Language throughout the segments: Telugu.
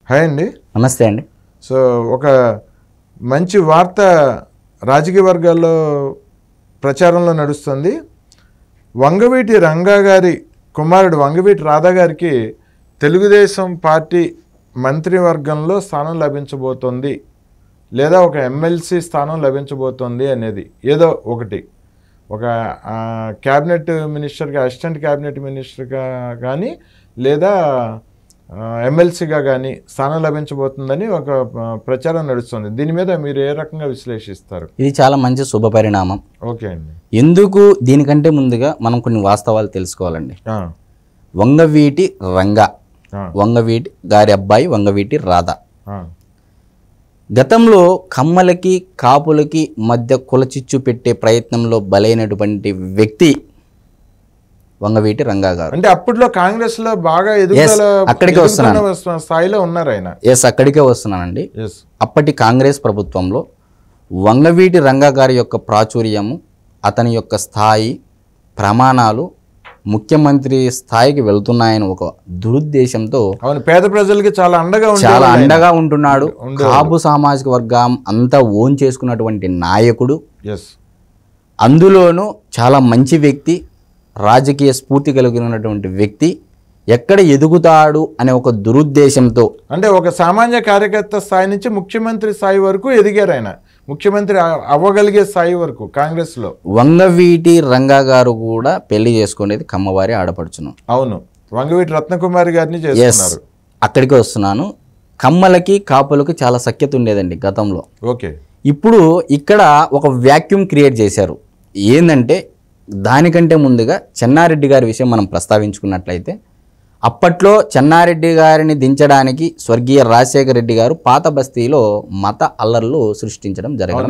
హాయ్ అండి. నమస్తే అండి. సో ఒక మంచి వార్త రాజకీయ వర్గాల్లో ప్రచారంలో నడుస్తుంది. వంగవీటి రంగా గారి కుమారుడు వంగవీటి రాధా గారికి తెలుగుదేశం పార్టీ మంత్రివర్గంలో స్థానం లభించబోతోంది, లేదా ఒక ఎమ్మెల్సీ స్థానం లభించబోతోంది అనేది ఏదో ఒకటి, ఒక క్యాబినెట్ మినిస్టర్గా, అసిస్టెంట్ క్యాబినెట్ మినిస్టర్గా కానీ లేదా ఎమ్మెల్సీగా కానీ స్థానం లభించబోతుందని ఒక ప్రచారం నడుస్తుంది. దీని మీద మీరు ఏ రకంగా విశ్లేషిస్తారు? ఇది చాలా మంచి శుభ పరిణామం. ఓకే అండి. ఎందుకు దీనికంటే ముందుగా మనం కొన్ని వాస్తవాలు తెలుసుకోవాలండి. వంగవీటి రంగా, వంగవీటి గారి అబ్బాయి వంగవీటి రాధా గతంలో కమ్మలకి కాపులకి మధ్య కులచిచ్చు పెట్టే ప్రయత్నంలో బలైనటువంటి వ్యక్తి వంగవీటి రంగా గారు. అంటే అప్పట్లో కాంగ్రెస్ లో బాగా అక్కడికే వస్తున్నాను, స్థాయిలో ఉన్నారు ఆయన. అక్కడికే వస్తున్నానండి. అప్పటి కాంగ్రెస్ ప్రభుత్వంలో వంగవీటి రంగా గారి యొక్క ప్రాచుర్యము, అతని యొక్క స్థాయి, ప్రమాణాలు ముఖ్యమంత్రి స్థాయికి వెళ్తున్నాయని ఒక దురుద్దేశంతో పేద ప్రజలకి చాలా అండగా ఉంటున్నాడు. కాపు సామాజిక వర్గం అంతా ఓన్ చేసుకున్నటువంటి నాయకుడు, అందులోనూ చాలా మంచి వ్యక్తి, రాజకీయ స్ఫూర్తి కలిగినటువంటి వ్యక్తి, ఎక్కడ ఎదుగుతాడు అనే ఒక దురుద్దేశంతో, అంటే ఒక సామాన్య కార్యకర్త స్థాయి నుంచి ముఖ్యమంత్రి స్థాయి వరకు ఎదిగారు ఆయన, ముఖ్యమంత్రి అవ్వగలిగే స్థాయి వరకు కాంగ్రెస్ లో. వంగవీటి రంగా గారు కూడా పెళ్లి చేసుకునేది కమ్మవారి ఆడపడుచును. అవును, వంగవీటి రత్నకుమారి గారిని చేస్తున్నారు. అక్కడికి వస్తున్నాను. కమ్మలకి కాపులకి చాలా సఖ్యత ఉండేదండి గతంలో. ఓకే. ఇప్పుడు ఇక్కడ ఒక వ్యాక్యూమ్ క్రియేట్ చేశారు. ఏంటంటే దానికంటే ముందుగా చెన్నారెడ్డి గారి విషయం మనం ప్రస్తావించుకున్నట్లయితే, అప్పట్లో చెన్నారెడ్డి గారిని దించడానికి స్వర్గీయ రాజశేఖర రెడ్డి గారు పాత బస్తీలో మత అల్లర్లు సృష్టించడం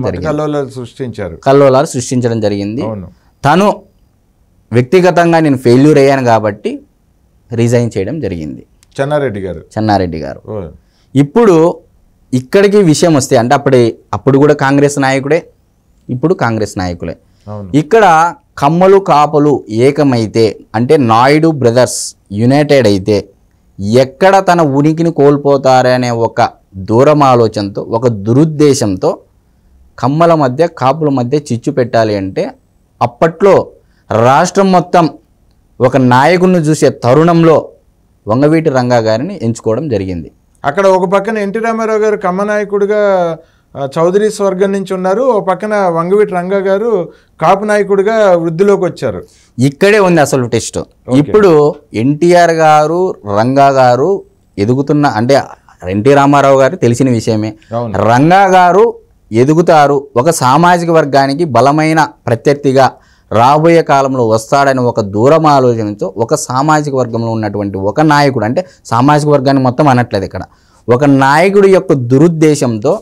కల్లోలాలు సృష్టించడం జరిగింది. తను వ్యక్తిగతంగా నేను ఫెయిల్యూర్ అయ్యాను కాబట్టి రిజైన్ చేయడం జరిగింది చెన్నారెడ్డి గారు. ఇప్పుడు ఇక్కడికి విషయం వస్తే, అంటే అప్పుడు కూడా కాంగ్రెస్ నాయకుడే, ఇప్పుడు కాంగ్రెస్ నాయకులే. ఇక్కడ కమ్మలు కాపులు ఏకమైతే, అంటే నాయుడు బ్రదర్స్ యునైటెడ్ అయితే ఎక్కడ తన ఉనికిని కోల్పోతారనే ఒక దూరం ఆలోచనతో, ఒక దురుద్దేశంతో కమ్మల మధ్య కాపుల మధ్య చిచ్చు పెట్టాలి అంటే, అప్పట్లో రాష్ట్రం మొత్తం ఒక నాయకుడిని చూసే తరుణంలో వంగవీటి రంగా గారిని ఎంచుకోవడం జరిగింది. అక్కడ ఒక పక్కన ఎన్టీ రామారావు గారు కమ్మ నాయకుడిగా చౌదరి స్వర్గం నుంచి ఉన్నారు, ఓ పక్కన వంగవీటి రంగా గారు కాపు నాయకుడిగా వృద్ధిలోకి వచ్చారు. ఇక్కడే ఉంది అసలు టెస్ట్. ఇప్పుడు ఎన్టీఆర్ గారు రంగా గారు ఎదుగుతున్న, అంటే ఎన్టీ రామారావు గారు తెలిసిన విషయమే, రంగా గారు ఎదుగుతారు, ఒక సామాజిక వర్గానికి బలమైన ప్రత్యర్థిగా రాబోయే కాలంలో వస్తాడని ఒక దూరం ఆలోచనతో, ఒక సామాజిక వర్గంలో ఉన్నటువంటి ఒక నాయకుడు, అంటే సామాజిక వర్గాన్ని మొత్తం అనట్లేదు ఇక్కడ, ఒక నాయకుడి యొక్క దురుద్దేశంతో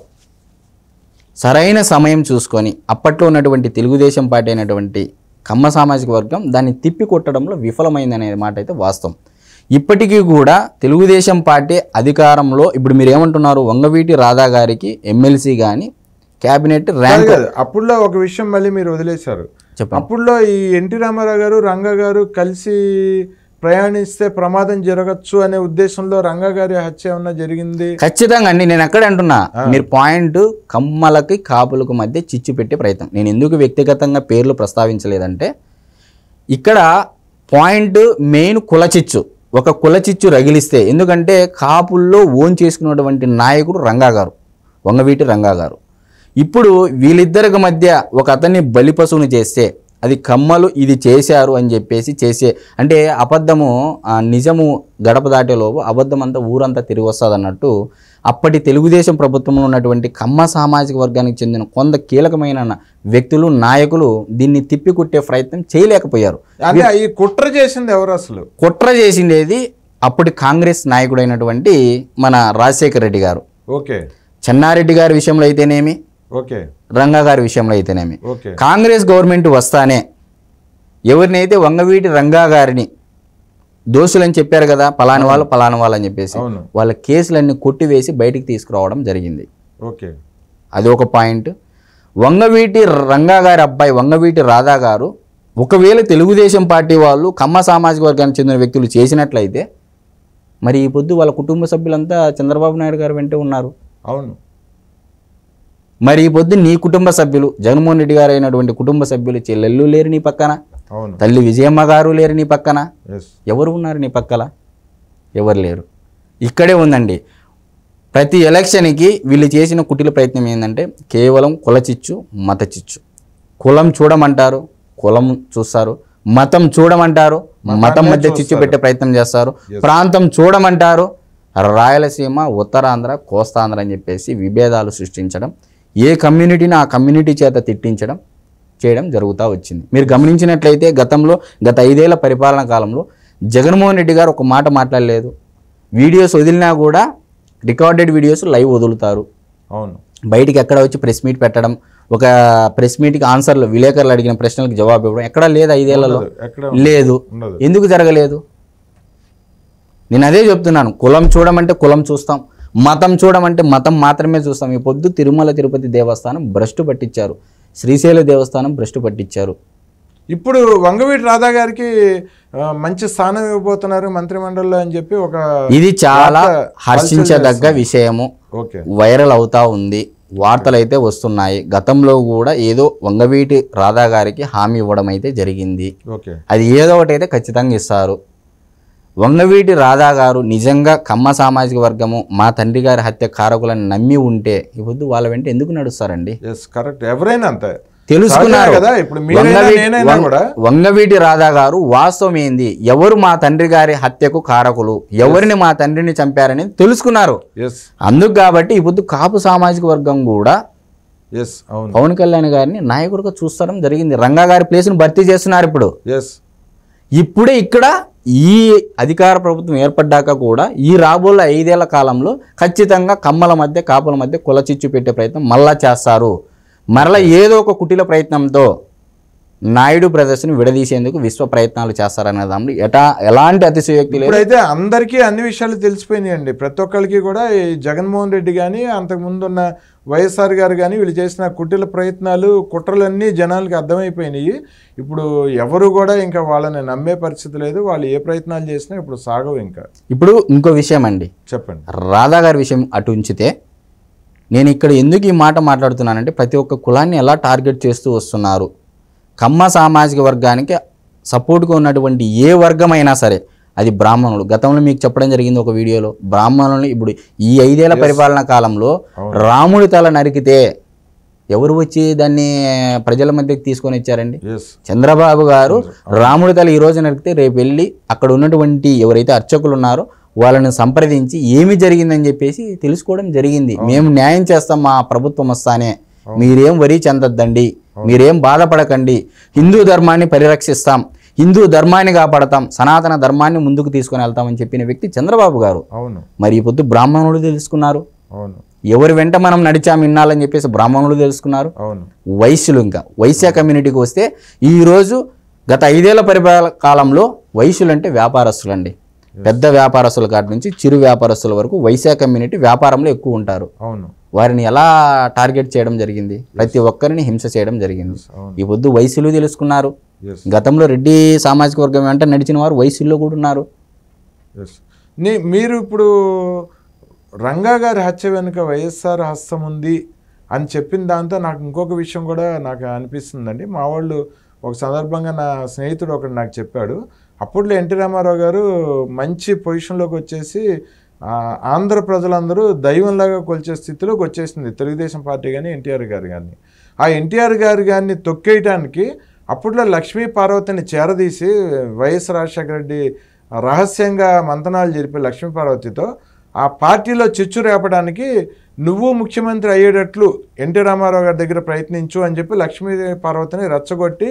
సరైన సమయం చూసుకొని అప్పట్లో ఉన్నటువంటి తెలుగుదేశం పార్టీ అయినటువంటి కమ్మ సామాజిక వర్గం దాన్ని తిప్పికొట్టడంలో విఫలమైందనే మాట అయితే వాస్తవం. ఇప్పటికీ కూడా తెలుగుదేశం పార్టీ అధికారంలో, ఇప్పుడు మీరు ఏమంటున్నారు, వంగవీటి రాధా గారికి ఎమ్మెల్సీ కానీ క్యాబినెట్ ర్యాంక్. అప్పుడులో ఒక విషయం మళ్ళీ మీరు వదిలేశారు. అప్పుడులో ఈ ఎన్టీ రామారావు గారు రంగా గారు కలిసి ప్రయాణిస్తే ప్రమాదం జరగచ్చు అనే ఉద్దేశంలో రంగా గారి హత్య ఏమన్నా జరిగింది? ఖచ్చితంగా అండి. నేను అక్కడే అంటున్నా, మీరు పాయింట్ కమ్మలకి కాపులకు మధ్య చిచ్చు పెట్టే ప్రయత్నం. నేను ఎందుకు వ్యక్తిగతంగా పేర్లు ప్రస్తావించలేదంటే, ఇక్కడ పాయింట్ మెయిన్ కులచిచ్చు, ఒక కులచిచ్చు రగిలిస్తే, ఎందుకంటే కాపుల్లో ఓన్ చేసుకున్నటువంటి నాయకుడు రంగా గారు, వంగవీటి రంగా గారు. ఇప్పుడు వీళ్ళిద్దరికి మధ్య ఒక అతన్ని బలిపశువుని చేస్తే, అది కమ్మలు ఇది చేశారు అని చెప్పేసి చేసే, అంటే అబద్ధము నిజము గడప దాటేలోపు అబద్ధం అంతా ఊరంతా తిరిగి వస్తుంది అన్నట్టు, అప్పటి తెలుగుదేశం ప్రభుత్వంలో ఉన్నటువంటి కమ్మ సామాజిక వర్గానికి చెందిన కొంత కీలకమైన వ్యక్తులు, నాయకులు దీన్ని తిప్పికొట్టే ప్రయత్నం చేయలేకపోయారు. ఈ కుట్ర చేసింది ఎవరు? అసలు కుట్ర చేసిండేది అప్పటి కాంగ్రెస్ నాయకుడైనటువంటి మన రాజశేఖర రెడ్డి గారు. ఓకే. చెన్నారెడ్డి గారి విషయంలో అయితేనేమి, ఓకే, రంగా గారి విషయంలో అయితేనేమి, కాంగ్రెస్ గవర్నమెంట్ వస్తానే ఎవరినైతే వంగవీటి రంగా గారిని దోషులని చెప్పారు కదా, పలాని వాళ్ళు అని చెప్పేసి, వాళ్ళ కేసులన్నీ కొట్టివేసి బయటికి తీసుకురావడం జరిగింది. ఓకే, అది ఒక పాయింట్. వంగవీటి రంగా గారి అబ్బాయి వంగవీటి రాధా గారు ఒకవేళ తెలుగుదేశం పార్టీ వాళ్ళు కమ్మ సామాజిక వర్గానికి చెందిన వ్యక్తులు చేసినట్లయితే మరి ఈ పొద్దు వాళ్ళ కుటుంబ సభ్యులంతా చంద్రబాబు నాయుడు గారు వెంటే ఉన్నారు. అవును. మరి ఈ పొద్దు నీ కుటుంబ సభ్యులు జగన్మోహన్ రెడ్డి గారు అయినటువంటి కుటుంబ సభ్యులు చెల్లెళ్ళు లేరు నీ పక్కన, తల్లి విజయమ్మ గారు లేరు నీ పక్కన, ఎవరు ఉన్నారు నీ పక్కల? ఎవరు లేరు. ఇక్కడే ఉందండి. ప్రతి ఎలక్షన్కి వీళ్ళు చేసిన కుటిల ప్రయత్నం ఏంటంటే కేవలం కుల చిచ్చు, మత చిచ్చు. కులం చూడమంటారు, కులం చూస్తారు. మతం చూడమంటారు, మతం మధ్య చిచ్చు పెట్టే ప్రయత్నం చేస్తారు. ప్రాంతం చూడమంటారు, రాయలసీమ, ఉత్తరాంధ్ర, కోస్తాంధ్ర అని చెప్పేసి విభేదాలు సృష్టించడం, ఏ కమ్యూనిటీని ఆ కమ్యూనిటీ చేత తిట్టించడం చేయడం జరుగుతూ వచ్చింది. మీరు గమనించినట్లయితే గత 5 ఏళ్ల పరిపాలన కాలంలో జగన్మోహన్ రెడ్డి గారు ఒక మాట మాట్లాడలేదు. వీడియోస్ వదిలినా కూడా రికార్డెడ్ వీడియోస్ లైవ్ వదులుతారు. అవును. బయటికి ఎక్కడ వచ్చి ప్రెస్ మీట్ పెట్టడం, ఒక ప్రెస్ మీట్కి ఆన్సర్లు, విలేకరులు అడిగిన ప్రశ్నలకు జవాబు ఇవ్వడం ఎక్కడా లేదు. 5 ఏళ్లలో లేదు. ఎందుకు జరగలేదు? నేను అదే చెప్తున్నాను. కులం చూడమంటే కులం చూస్తాం, మతం చూడమంటే మతం మాత్రమే చూస్తాం. ఈ పొద్దు తిరుమల తిరుపతి దేవస్థానం భ్రష్టు పట్టించారు, శ్రీశైల దేవస్థానం భ్రష్టు పట్టించారు. ఇప్పుడు వంగవీటి రాధా గారికి మంచి స్థానం ఇవ్వబోతున్నారు మంత్రిమండలిలో అని చెప్పి ఇది చాలా హర్షించదగ్గ విషయము. వైరల్ అవుతా ఉంది, వార్తలు అయితే వస్తున్నాయి. గతంలో కూడా ఏదో వంగవీటి రాధా గారికి హామీ ఇవ్వడం అయితే జరిగింది. అది ఏదో ఒకటి అయితే ఖచ్చితంగా ఇస్తారు. వంగవీటి రాధా గారు నిజంగా కమ్మ సామాజిక వర్గము మా తండ్రి గారి హత్య కారకులను నమ్మి ఉంటే ఇప్పుడు వాళ్ళ వెంట ఎందుకు నడుస్తారండి? ఎవరైనా అంతే తెలుసుకున్నారు కదా. వంగవీటి రాధా గారు వాస్తవం ఏంది, ఎవరు మా తండ్రి గారి హత్యకు కారకులు, ఎవరిని మా తండ్రిని చంపారని తెలుసుకున్నారు. అందుకు కాబట్టి ఇప్పుడు కాపు సామాజిక వర్గం కూడా పవన్ కళ్యాణ్ గారిని నాయకుడిగా చూస్తడం జరిగింది. రంగా గారి ప్లేస్ను భర్తీ చేస్తున్నారు. ఇప్పుడే ఇక్కడ ఈ అధికార ప్రభుత్వం ఏర్పడ్డాక కూడా ఈ రాబోయే 5 ఏళ్ల కాలంలో ఖచ్చితంగా కమ్మల మధ్య కాపుల మధ్య కుల చిచ్చు పెట్టే ప్రయత్నం మళ్ళా చేస్తారు. మరలా ఏదో ఒక కుటిల ప్రయత్నంతో నాయుడు బ్రదర్స్ని విడదీసేందుకు విశ్వ ప్రయత్నాలు చేస్తారనే దాంట్లో ఎలాంటి అతిశయోక్తి లేదు. ఇప్పుడైతే అందరికీ అన్ని విషయాలు తెలిసిపోయినాయండి. ప్రతి ఒక్కరికి కూడా ఈ జగన్మోహన్ రెడ్డి కానీ అంతకుముందున్న వైఎస్ఆర్ గారు కానీ వీళ్ళు చేసిన కుటిల ప్రయత్నాలు, కుట్రలన్నీ జనాలకి అర్థమైపోయినాయి. ఇప్పుడు ఎవరు కూడా ఇంకా వాళ్ళని నమ్మే పరిస్థితి లేదు. వాళ్ళు ఏ ప్రయత్నాలు చేసినా ఇప్పుడు సాగవు. ఇప్పుడు ఇంకో విషయం అండి, చెప్పండి. రాధా గారి విషయం అటు ఉంచితే, నేను ఇక్కడ ఎందుకు ఈ మాట మాట్లాడుతున్నానంటే ప్రతి ఒక్క కులాన్ని ఎలా టార్గెట్ చేస్తూ వస్తున్నారు. కమ్మ సామాజిక వర్గానికి సపోర్ట్గా ఉన్నటువంటి ఏ వర్గమైనా సరే, అది బ్రాహ్మణులు. గతంలో మీకు చెప్పడం జరిగింది ఒక వీడియోలో, బ్రాహ్మణులు ఇప్పుడు ఈ 5 ఏళ్ల పరిపాలన కాలంలో రాముడి తల నరికితే ఎవరు వచ్చి దాన్ని ప్రజల మధ్యకి తీసుకొని వచ్చారండి? చంద్రబాబు గారు రాముడి తల ఈ రోజు నరికితే రేపు వెళ్ళి అక్కడ ఉన్నటువంటి ఎవరైతే అర్చకులు ఉన్నారో వాళ్ళని సంప్రదించి ఏమి జరిగిందని చెప్పేసి తెలుసుకోవడం జరిగింది. మేము న్యాయం చేస్తాం, మా ప్రభుత్వం వస్తానే, మీరేం వరి చెందొద్దండి, మీరేం బాధపడకండి, హిందూ ధర్మాన్ని పరిరక్షిస్తాం, హిందూ ధర్మాన్ని కాపాడతాం, సనాతన ధర్మాన్ని ముందుకు తీసుకొని వెళ్తామని చెప్పిన వ్యక్తి చంద్రబాబు గారు. మరి ఈ పొద్దు బ్రాహ్మణులు తెలుసుకున్నారు, ఎవరి వెంట మనం నడిచాము ఇన్నాళ్ళని చెప్పేసి బ్రాహ్మణులు తెలుసుకున్నారు. వైశ్యులు, ఇంకా వైశ్య కమ్యూనిటీకి వస్తే ఈరోజు గత 5 ఏళ్ల పరిపాలన కాలంలో వైశ్యులు అంటే వ్యాపారస్తులు అండి. పెద్ద వ్యాపారస్తుల కాటి నుంచి చిరు వ్యాపారస్తుల వరకు వైశ్య కమ్యూనిటీ వ్యాపారంలో ఎక్కువ ఉంటారు. వారిని ఎలా టార్గెట్ చేయడం జరిగింది? ప్రతి ఒక్కరిని హింస చేయడం జరిగింది. ఈ పొద్దు వైశ్యులు తెలుసుకున్నారు. గతంలో రెడ్డి సామాజిక వర్గం వెంట నడిచిన వారు వైశ్యుల్లో కూడా ఉన్నారు. మీరు ఇప్పుడు రంగా గారి హత్య వెనుక వైఎస్ఆర్ హస్తం ఉంది అని చెప్పిన దాంతో నాకు ఇంకొక విషయం కూడా నాకు అనిపిస్తుందండి. మా వాళ్ళు ఒక సందర్భంగా నా స్నేహితుడు ఒకడు నాకు చెప్పాడు, అప్పట్లో ఎన్టీ రామారావు గారు మంచి పొజిషన్లోకి వచ్చేసి ఆంధ్ర ప్రజలందరూ దైవంలాగా కొలిచే స్థితిలోకి వచ్చేసింది తెలుగుదేశం పార్టీ కానీ ఎన్టీఆర్ గారు కానీ. ఆ ఎన్టీఆర్ గారు కానీ తొక్కేయటానికి అప్పట్లో లక్ష్మీ పార్వతిని చేరదీసి వైఎస్ రాజశేఖర రెడ్డి రహస్యంగా మంతనాలు జరిపి లక్ష్మీ పార్వతితో ఆ పార్టీలో చిచ్చు రేపడానికి నువ్వు ముఖ్యమంత్రి అయ్యేటట్లు ఎన్టీ రామారావు గారి దగ్గర ప్రయత్నించు అని చెప్పి లక్ష్మీ పార్వతిని రెచ్చగొట్టి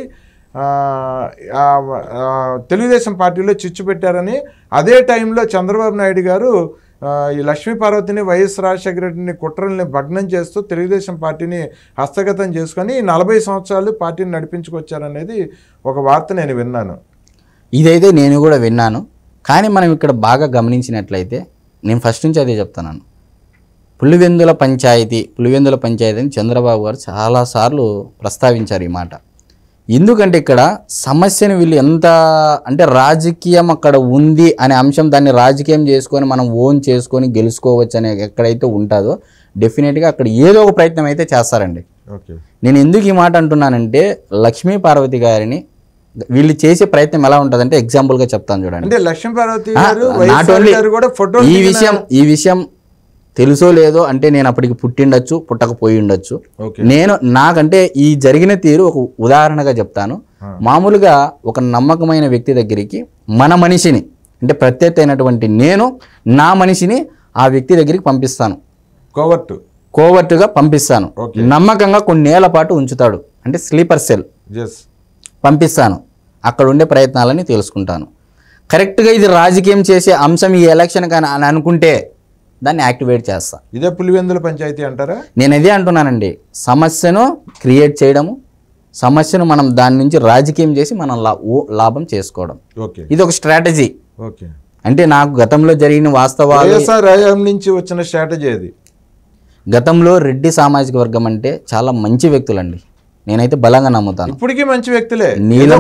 తెలుగుదేశం పార్టీలో చిచ్చు పెట్టారని, అదే టైంలో చంద్రబాబు నాయుడు గారు ఈ లక్ష్మీ పార్వతిని వైఎస్ రాజశేఖర రెడ్డిని కుట్రల్ని భగ్నం చేస్తూ తెలుగుదేశం పార్టీని హస్తగతం చేసుకొని 40 సంవత్సరాలు పార్టీని నడిపించుకొచ్చారనేది ఒక వార్త నేను విన్నాను. ఇదైతే నేను కూడా విన్నాను. కానీ మనం ఇక్కడ బాగా గమనించినట్లయితే నేను ఫస్ట్ నుంచి అదే చెప్తున్నాను. పులివెందుల పంచాయతీ అని చంద్రబాబు గారు చాలాసార్లు ప్రస్తావించారు ఈ మాట. ఎందుకంటే ఇక్కడ సమస్యను వీళ్ళు ఎంత అంటే రాజకీయం అక్కడ ఉంది అనే అంశం, దాన్ని రాజకీయం చేసుకొని మనం ఓన్ చేసుకొని గెలుచుకోవచ్చు అనే ఎక్కడైతే ఉంటుందో డెఫినెట్గా అక్కడ ఏదో ఒక ప్రయత్నం అయితే చేస్తారండి. ఓకే, నేను ఎందుకు ఈ మాట అంటున్నానంటే లక్ష్మీ పార్వతి గారిని వీళ్ళు చేసే ప్రయత్నం ఎలా ఉంటుందంటే ఎగ్జాంపుల్గా చెప్తాను చూడండి. అంటే లక్ష్మీ పార్వతి నాట్ ఓన్లీ కూడా ఫోటో ఈ విషయం తెలుసో లేదో అంటే నేను అప్పటికి పుట్టిండొచ్చు, పుట్టకపోయి ఉండొచ్చు. నేను నాకంటే ఈ జరిగిన తీరు ఒక ఉదాహరణగా చెప్తాను. మామూలుగా ఒక నమ్మకమైన వ్యక్తి దగ్గరికి మన మనిషిని అంటే ప్రత్యర్థి అయినటువంటి నేను నా మనిషిని ఆ వ్యక్తి దగ్గరికి పంపిస్తాను, కోవర్టుగా పంపిస్తాను. నమ్మకంగా కొన్నేళ్ల పాటు ఉంచుతాడు, అంటే స్లీపర్ సెల్ పంపిస్తాను. అక్కడ ఉండే ప్రయత్నాలని తెలుసుకుంటాను. కరెక్ట్గా ఇది రాజకీయం చేసే అంశం ఈ ఎలక్షన్ కానీ అని అనుకుంటే దాన్ని యాక్టివేట్ చేస్తా. ఇదే పులివెందుల పంచాయతీ అంటారా? నేను ఇదే అంటున్నానండి. సమస్యను క్రియేట్ చేయడము, సమస్యను మనం దాని నుంచి రాజకీయం చేసి మనం లాభం చేసుకోవడం, ఇది ఒక స్ట్రాటజీ. అంటే నాకు గతంలో జరిగిన వాస్తవాలు నుంచి వచ్చిన స్ట్రాటజీ అది. గతంలో రెడ్డి సామాజిక వర్గం అంటే చాలా మంచి వ్యక్తులండి, నేనైతే బలంగా నమ్ముతాను. ఇప్పటికీ మంచి వ్యక్తులే. నీలం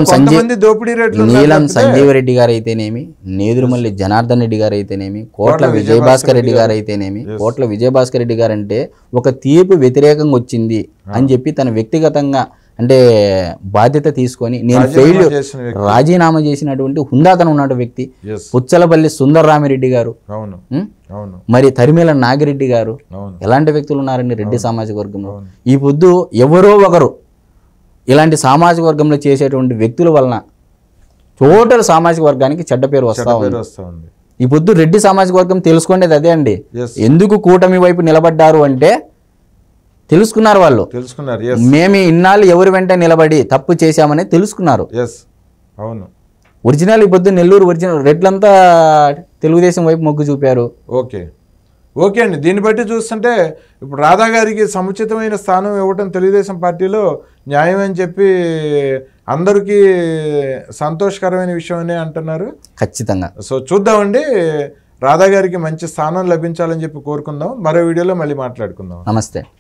సంజీవ్ రెడ్డి గారు అయితేనేమి, నేదురుమల్లి జనార్దన్ రెడ్డి గారు అయితేనేమి, కోట్ల విజయభాస్కర్ రెడ్డి గారు అయితేనేమి. కోట్ల విజయభాస్కర్ రెడ్డి గారు అంటే ఒక తీర్పు వ్యతిరేకంగా వచ్చింది అని చెప్పి తన వ్యక్తిగతంగా అంటే బాధ్యత తీసుకొని నేను రాజీనామా చేసినటువంటి హుందాతనం ఉన్న వ్యక్తి. పుచ్చలపల్లి సుందరరామిరెడ్డి గారు, మరి తరిమేల నాగిరెడ్డి గారు, ఎలాంటి వ్యక్తులు ఉన్నారండి రెడ్డి సామాజిక వర్గంలో. ఈ పొద్దు ఎవరో ఒకరు ఇలాంటి సామాజిక వర్గంలో చేసేటువంటి వ్యక్తుల వలన టోటల్ సామాజిక వర్గానికి చెడ్డ పేరు వస్తా ఉంది. ఈ పొద్దు రెడ్డి సామాజిక వర్గం తెలుసుకునేది అదే అండి. ఎందుకు కూటమి వైపు నిలబడ్డారు అంటే తెలుసుకున్నారు, వాళ్ళు మేము ఇన్నాళ్ళు ఎవరి వెంట నిలబడి తప్పు చేశామని తెలుసుకున్నారు. ఒరిజినల్ ఈ పొద్దు నెల్లూరు ఒరిజినల్ రెడ్లంతా తెలుగుదేశం వైపు మొగ్గు చూపారు. ఓకే అండి. దీన్ని బట్టి చూస్తుంటే ఇప్పుడు రాధా గారికి సముచితమైన స్థానం ఇవ్వటం తెలుగుదేశం పార్టీలో న్యాయం అని చెప్పి అందరికీ సంతోషకరమైన విషయం అని అంటున్నారు. ఖచ్చితంగా. సో చూద్దామండి, రాధా గారికి మంచి స్థానం లభించాలని చెప్పి కోరుకుందాం. మరో వీడియోలో మళ్ళీ మాట్లాడుకుందాం. నమస్తే.